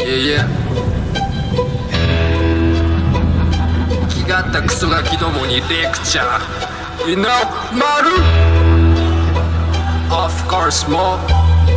Yeah, yeah. 気がったクソガキどもにレクチャー You know, マル Of course, もう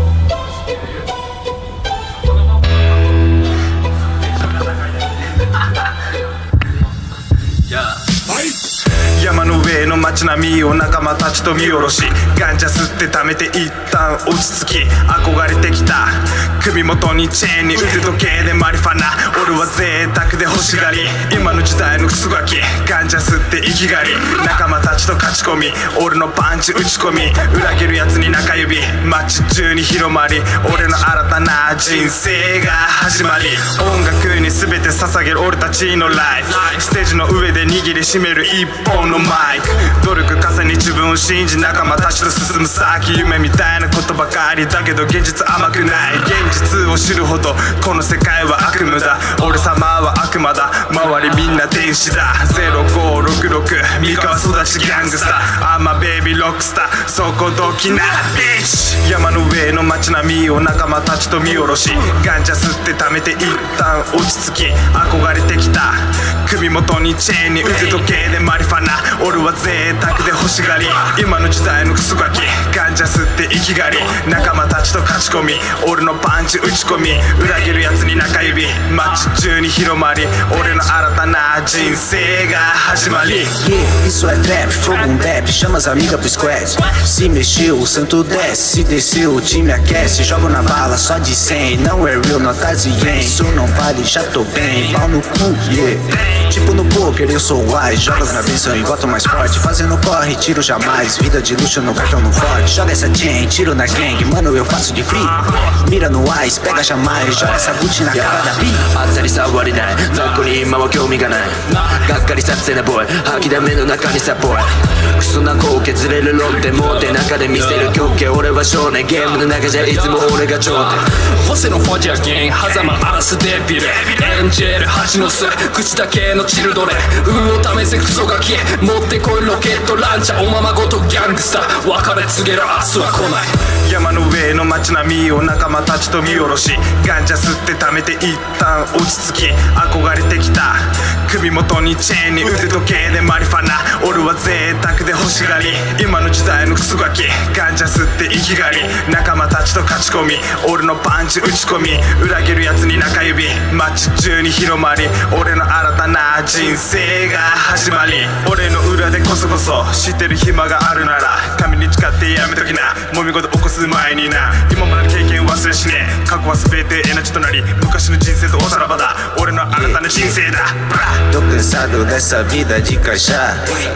山の上の街並みを仲間たちと見下ろし、ガンジャ吸って貯めて一旦落ち着き、憧れてきた首元にチェーンに腕時計でマリファナ。俺は贅沢で欲しがり、今の時代のクソガキ、ガンジャ吸って生きがり、仲間たちと勝ち込み、俺のパンチ打ち込み、裏切るやつに中指、街中に広まり、俺の新たな人生が始まり、音楽に全て捧げる俺たちのライフ、ステージの上で握りしめる一本のマイク、努力重ね自分を信じ仲間たちと進む先、夢みたいなことばかりだけど現実甘くない、現実を知るほどこの世界は悪夢だ、俺様は悪魔だ、周りみんな天使だ、0566三河育ちギャングスター、I'm a babyロックスター、そこどきなビッチ。山の上の街並みを仲間たちと見下ろし、ガンジャ吸って貯めて一旦落ち着き、憧れてきた首元にチェーンに腕時計でマリファナ。俺は贅沢で欲しがり、今の時代のクソガキ、ガンジャ吸って生きがり、仲間たちと勝ち込み、俺のパンチ打ち込み、裏切るやつに中指、街中に広まり、俺の新たな人生が始まり。 Isso é trap, fogo rap, chama as amigas pro squad. Se mexeu, o santo desce, se desceu, o time aquece. Jogo na bala só de 100, não é real, notas de yen. Isso não vale, já tô bem, pau no cu, yeah. Tipo no poker, eu sou wise, jogas na benção e boto mais forte. Fazendo corre, tiro jamais, vida de luxo no cartão no forte. Joga essa chain, tiro na gang, mano eu faço de free. Mira no ice, pega jamais, joga essa boot na cara da bi. あっさり触りない、ざっくり今は興味がない、がっかりさせなボーイ、吐きだめの中にサポート、クソな光景ずれるロッテ持って中で見せる狂気、俺は少年、ゲームの中じゃいつも俺が頂点。 ホセのフォジャゲン、狭間アラスデビル、エンジェル蜂の巣、口だけのチルドレン、運を試せクソガキ、持ってこいロケットランチャー、おままごとギャングスター、別れ告げる明日は来ない。 山の上の街並みを仲間たちと見下ろし、ガンジャ吸って貯めて一旦落ち着き、憧れてきた首元にチェーンに腕時計でマリファナ。俺は贅沢で欲しがり、今の時代のクソガキ、ガンジャ吸って生きがり、仲間たちと勝ち込み、俺のパンチ打ち込み、裏切るやつに中指、街中に広まり、俺の新たな人生が始まり。俺の裏でこそこそ知ってる暇があるなら、神に誓ってやめときな、揉み事起こす前にな。今までの経験忘れしねえ、過去は全てエナジーとなり、昔の人生とおさらばだ、俺の新たな人生だ。 Tô cansado dessa vida de caixa,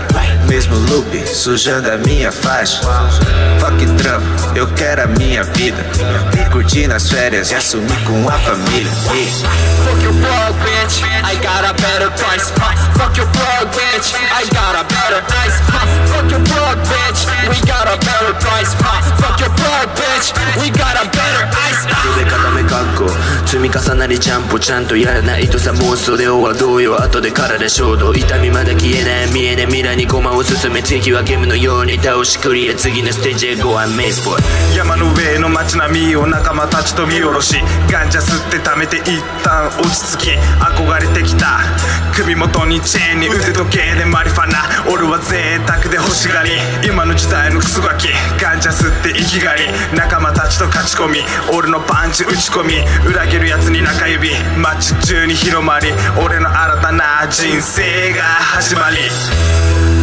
mesmo loop, sujando a minha faixa. Fuck trampo, eu quero a minha vida, curtir nas férias e assumir com a família. Fuck your plug, bitch, I got a better price. Fuck your plug, bitch, I got a better ice. Fuck your plug, bitch, we got a better price. Fuck your plug, bitch, we got a better ice. 袖固め格好、積み重なりジャンプちゃんとやらないとさ、もうそれはどうよ、後で体衝動、痛みまだ消えない見えない未来に駒を進め、次はゲームのように倒しクリア、次のステージへ Go and Maze Boy。 山の上の街並みを仲間たちと見下ろし、ガンジャ吸って貯めて一旦落ち着き、憧れてきた首元にチェーンに腕時計でマリファナ。俺は贅沢で欲しがり、今の時代のクソガキ、ガンジャ吸って生きがり、仲間たちと勝ち込み、俺のパンチ打ち込み、裏切るやつに中指、街中に広まり、俺の新たな人生が始まり。